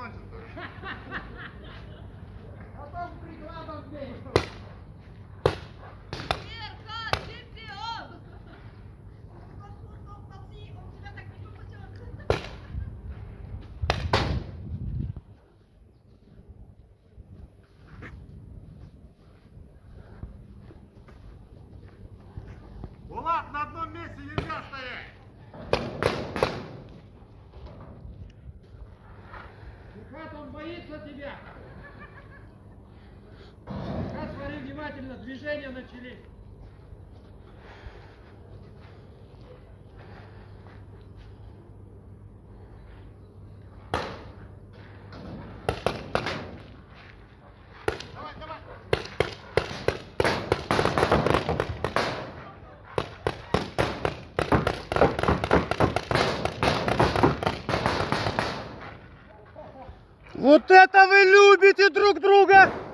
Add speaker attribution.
Speaker 1: закончится.
Speaker 2: Потом прикладом бей.
Speaker 1: Булат, на одном месте нельзя стоять.
Speaker 2: Хат, он боится тебя. Хат, смотри внимательно, движения начались.
Speaker 1: Давай, давай.
Speaker 3: Вот это вы любите друг друга!